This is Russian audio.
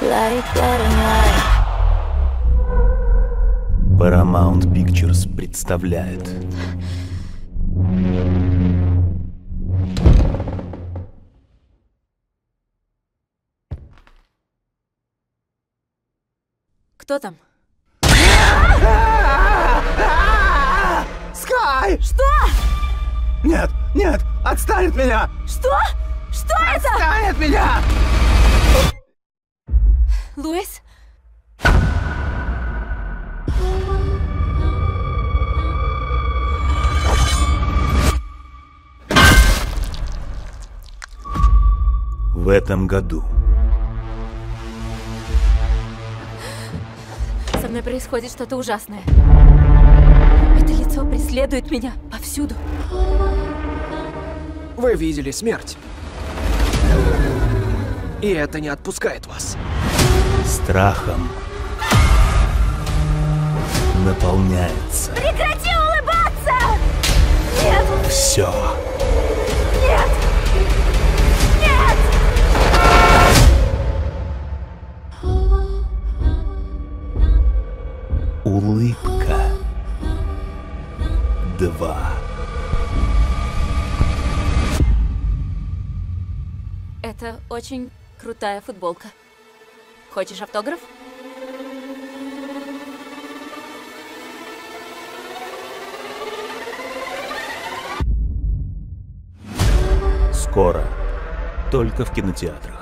Paramount Pictures представляет. Кто там? Скай! Что? Нет, нет, отстань от меня! Что? Что это? Отстань от меня! Луис? В этом году Со мной происходит что-то ужасное. Это лицо преследует меня повсюду. Вы видели смерть. И это не отпускает вас. страхом наполняется Прекрати улыбаться! Нет! все. Нет! Нет! Улыбка 2. Это очень крутая футболка. Хочешь автограф? Скоро. Только в кинотеатрах.